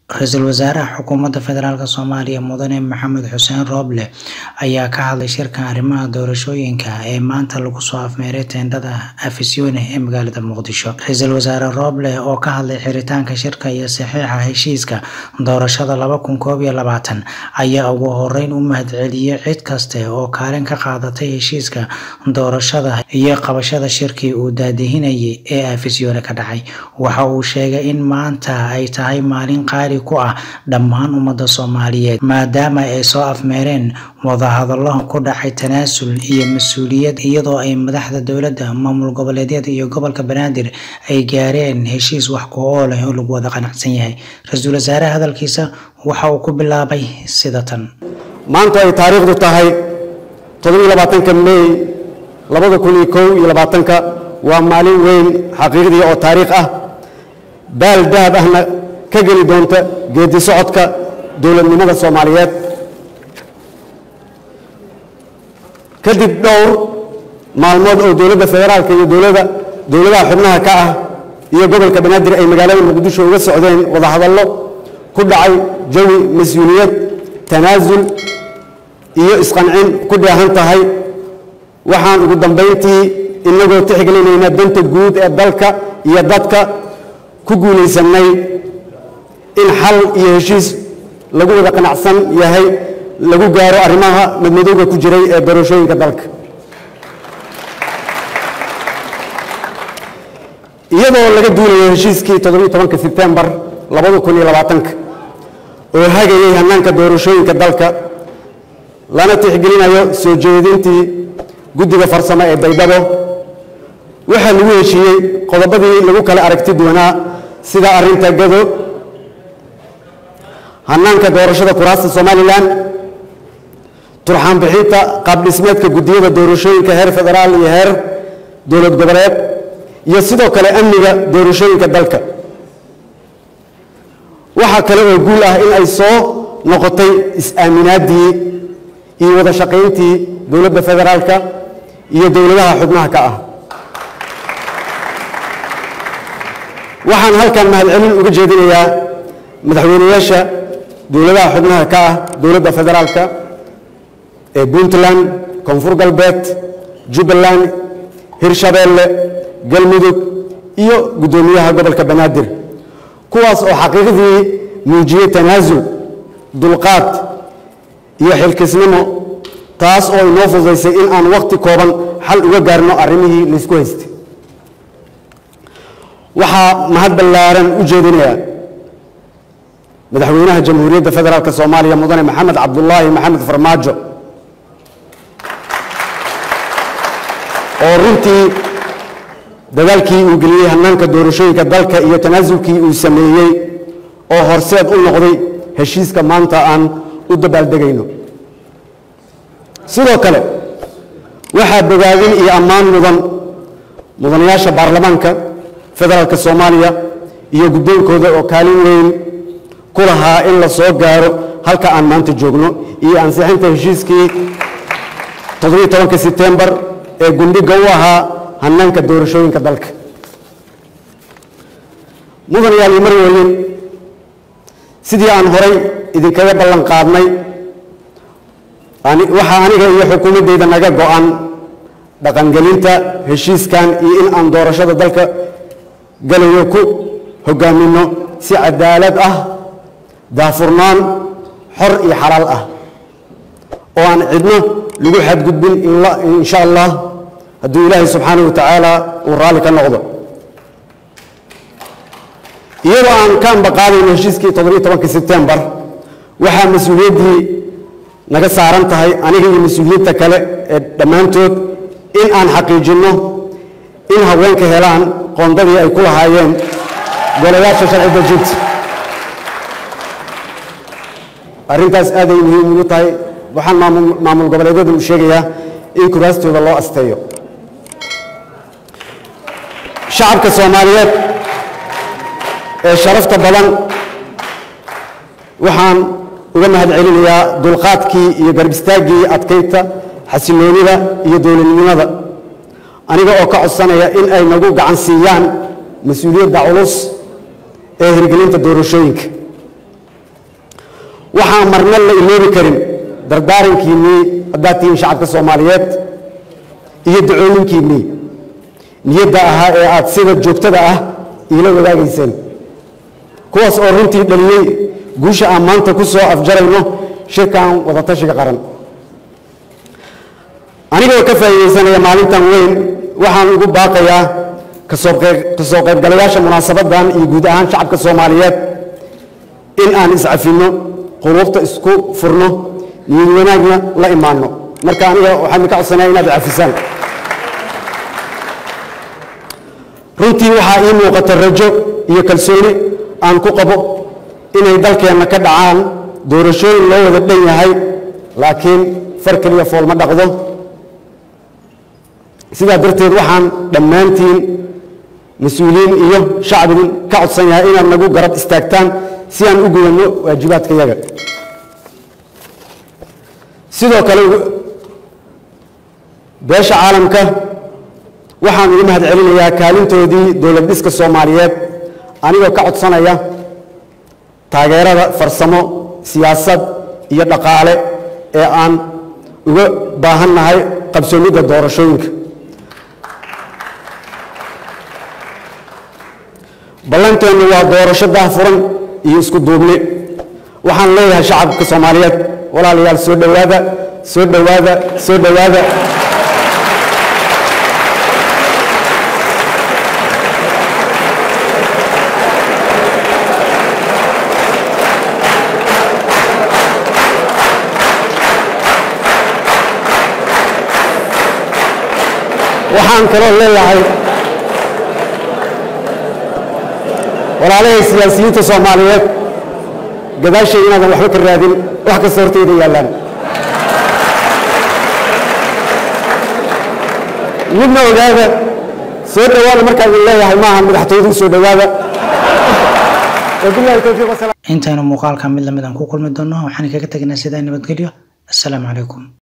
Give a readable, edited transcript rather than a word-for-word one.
Ra'iisul Wasaaraha Xukuumadda Federaalka Soomaaliya Mudane Maxamed Xuseen Rooble ayaa ka hadlay shirka arrimaha doorashooyinka ee maanta lagu soo afmeeray teendada Afisyoone ee magaalada Muqdisho. Ra'iisul Wasaare Rooble oo ka hadlay xiritaanka shirka iyo saxiixa heshiiska doorashada 2021 ayaa ugu horeyn u mahadceliyay cid kasta oo kaalin ka qaadatay heshiiska doorashada iyo qabashada shirkii uu daadihinayay ee Afisyoone ka dhacay. Waxa uu sheegay in maanta ay tahay maalin qaali ku ah dhammaan ummadda Soomaaliyeed maadaama ay soo afmeereen wadahadallo ku dhacay tanaasul iyo mas'uuliyad iyadoo ay madaxda dowladda maamul goboleedyada iyo gobolka Banaadir ay gaareen heshiis wax ku ool ah oo lagu wada qanacsan yahay. Ra'iisul Wasaaraha hadalkiisa waxa uu ku bilaabay sida tan: maanta ay taariikhdu tahay 27 May 2021 waa maalin weyn xaqiiqdii oo taariikh ah baal dahab ahna ka geli doonta geedi socodka dowladnimada Soomaaliyeed kadib dhowr maalmood oo dowladda federaalka iyo dowladaha xubnaha ka ah iyo gobolka Banaadir ay magaalada Muqdisho uga socdeen wadahadallo ku dhacay jawi mas'uuliyad tanaasul iyo isqancin ku dheehan tahay. waxaan ugu dambeyntii inagoo tixgelinayna danta guud ee dalka iyo dadka ku guuleysanay in xal iyo heshiis lagu wada qanacsan yahay lagu gaaro arrimaha madmadowga ku jiray ee doorashooyinka dalka, iyadoo laga duulayo heshiiskii 17 Sebtembar 2020 oo hagayay hannaanka doorashooyinka dalka lana tixgelinayo soo jeedintii guddiga farsamo ee Baydhabo. waxaa lagu heshiiyey qodobadii lagu kala aragti doonaa sida arrinta gado, hannaanka doorashada kuraasta Somaliland, turxaan bixinta qaab dhismeedka guddiyada doorashooyinka heer federaal iyo heer dowlad goboleed, iyo sidoo kale amniga doorashooyinka dalka. waxaa kale oo guul ah in ay soo noqotay is-aaminaadii iyo wada shaqayntii dowladda federaalka iyo dowladaha xubnaha ka ah. waxaan halkan mahadcelin uga jeedinayaa madaxweynayaasha dowladaha xubnaha ka ah dowladda federaalka ee Puntland, Koonfur Galbeed, Jubbaland, Hirshabeelle, Galmudug iyo guddoomiyaha gobolka Banaadir, kuwaas oo xaqiiqdii muujiyay tanaasul, dulqaad iyo xilkasnimo, taas oo inoo fududaysay in aan waqti kooban xal uga gaarno arrimihii la isku haystay. waxaa mahad ballaaran u jeedinayaa madaxweynaha Jamhuuriyadda Federaalka Soomaaliya Mudane Maxamed Cabdullaahi Maxamed Farmaajo oo runtii dadaalkii uu geliyey hannaanka doorashooyinka dalka iyo tanaasulkii uu sameeyey oo horseed u noqday heshiiska maanta aan u dabaaldegayno. sidoo kale waxaa bogaadin iyo ammaan mudanayaasha baarlamaanka federaalka Soomaaliya iyo guddoonkooda oo kaalin weyn ku lahaa in la soo gaaro halka aan maanta joogno iyo ansixinta heshiiskii 17 Sebtembar ee gundhiga u ahaa hannaanka doorashooyinka dalka. mudanayaal iyo marweyne, sidii aan horay idinkaga ballan qaadnay waxaa aniga iyo xukuumaddayda naga go'an dhaqangelinta heshiiskan iyo in aan doorashada dalka galayo ku hogaamino si cadaalad ah, daahfurnaan, xor iyo xalaal ah oo aan cidno lagu xadgudbin insha Allah hadduu Ilaahay subxaanahu wa tacaala uu raalli ka noqdo. iyadoo aan ka ambaqaadayno heshiiskii 17 Sebtembar waxaa mas-uuliyaddii naga saaran tahay aniga iyo mas-uuliyiinta kale ee dhammaantood in aan xaqiijinno in haweenka helaan qoondadii ay ku lahaayeen golayaasha sharci dejinta. arrintaas aad ay muhiim ugu tahay. waxaan maamul goboleedyada u sheegayaa in kuraastooda loo asteeyo. shacabka Soomaaliyeed ee sharafta badan waxaan uga mahadcelinayaa dulqaadkii iyo garab istaaggii adkaynta xasiloonida iyo dowladnimada, aniga oo ka codsanaya in ay nagu gacan siiyaan mas-uuliyadda culus ee hirgelinta doorashooyinka. waxaan marna la iloobi karin dardaarankiinnii haddaad tihiin shacabka Soomaaliyeed iyo ducooyinkiinnii niyadda ahaa ee aad sida joogtada ah ila wadaagayseen kuwaas oo runtii dhaliyay guusha aan maanta ku soo afjarayno shirkan wadatashiga qaran anigoo ka faa'iideysanaya maalintan weyn waxaan ugu baaqayaa ka soo qaybgalayaasha munaasabadan iyo guud ahaan shacabka Soomaaliyeed in aan iscafino qulubta isku furno niyad wanaagna la imaano marka aniga waxaan ka codsanayaa inaad cafisaan runtii waxaa ii muuqata rajo iyo kalsooni aan ku qabo inay dalkeena ka dhacaan doorashooyin loo wada dhan yahay laakiin far kaliya fool ma dhaqdo sidaa darteed waxaan dhammaantiin mas'uuliyiin iyo shacbiga ka codsanayaa inaad nagu garab istaagtaan si aan u gudano waajibaadkayaga sidoo kale beesha caalamka waxaan ugu mahad celinayaa kaalintoodii dowlad dhiska Soomaaliyeed anigoo ka codsanaya taageerada farsamo siyaasad iyo dhaqaale ee aan uga baahannahay qabsoomidda doorashooyinka ballanteenu waa doorasho daahfuran iyo isku duubni waxaan leeyahay shacabka Soomaaliyeed walaalayaal soo dhawaada waxaan kaloo leeyahay walaalahay siyaasiyiinta Soomaaliyeed gadaashay inaadan waxba ka raadin wax kasta horteeda yaalaan midna ogaada soo dhawaada markaan leeyahay maahan madaxtooyadu soo dhawaada intaanu muuqaalka mid lamid aan ku kulmi doono waxaan kaga tagnaa sida nabadgelyo assalaamu calaykum